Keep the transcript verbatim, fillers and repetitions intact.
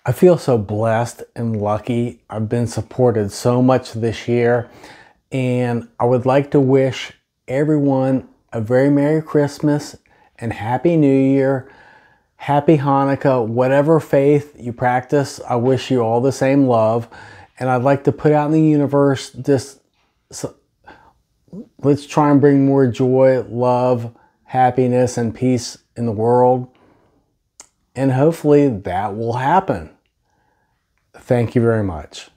I feel so blessed and lucky. I've been supported so much this year, and I would like to wish everyone a very Merry Christmas and Happy New Year, Happy Hanukkah, whatever faith you practice. I wish you all the same love, and I'd like to put out in the universe this, so, let's try and bring more joy, love, happiness, and peace in the world, and hopefully that will happen. Thank you very much.